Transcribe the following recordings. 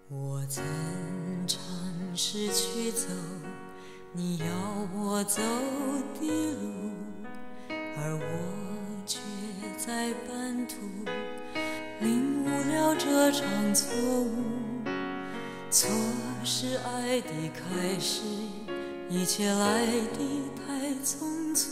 我曾尝试去走你要我走的路，而我却在半途领悟了这场错误。错是爱的开始，一切来得太匆促。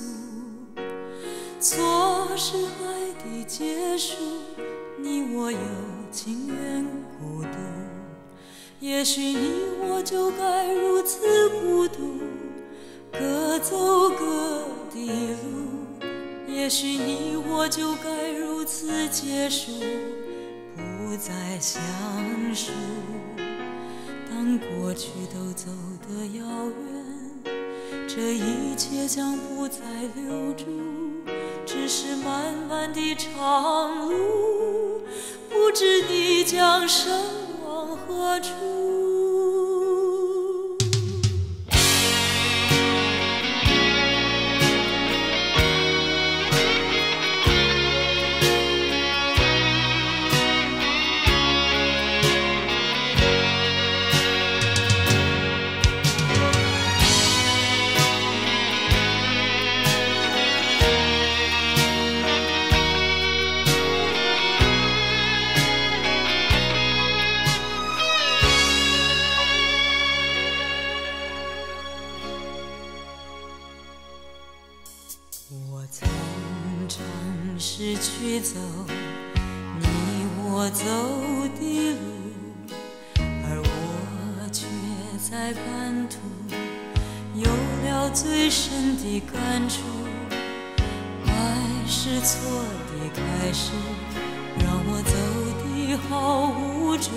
错是爱的结束，你我有情愿孤独。也许你我就该如此孤独，各走各的路。也许你我就该如此结束，不再相识。当过去都走得遥远，这一切将不再留住，只是漫漫的长路，不知你将身往何处。我曾尝试去走你我走的路，而我却在半途有了最深的感触。爱是错的开始，让我走得好无助。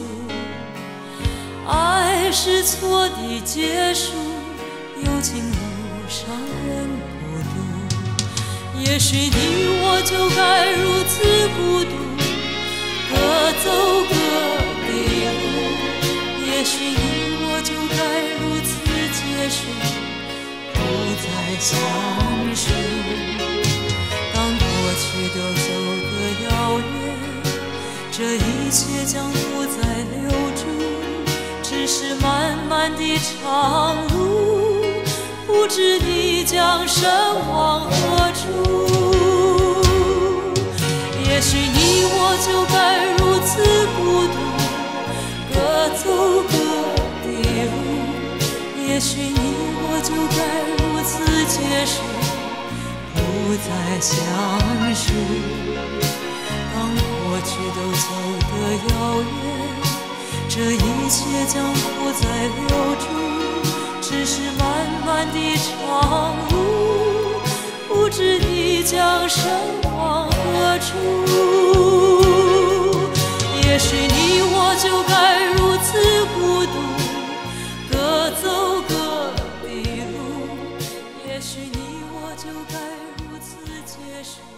爱是错的结束，有情路上人孤独。也许你我就该如此孤独，各走各的路。也许你我就该如此结束，不再相识。当过去都走得遥远，这一切将不再留住，只是漫漫的长路，不知你将身往何处。也许你我就该如此孤独，各走各的路。也许你我就该如此结束，不再相识。当过去都走得遥远，这一切将不再留住，只是漫漫的长路，不知你将身往何处。也许你我就该如此孤独，各走各的路。也许你我就该如此结束。